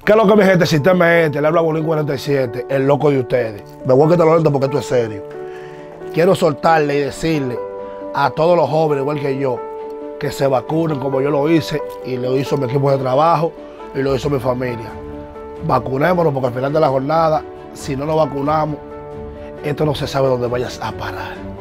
¿Qué es lo que mi gente? Sistema este, le habla Bolín 47, el loco de ustedes. Me voy a quitar los lentes porque esto es serio. Quiero soltarle y decirle a todos los jóvenes, igual que yo, que se vacunen como yo lo hice y lo hizo mi equipo de trabajo y lo hizo mi familia. Vacunémonos porque al final de la jornada, si no nos vacunamos, esto no se sabe dónde vayas a parar.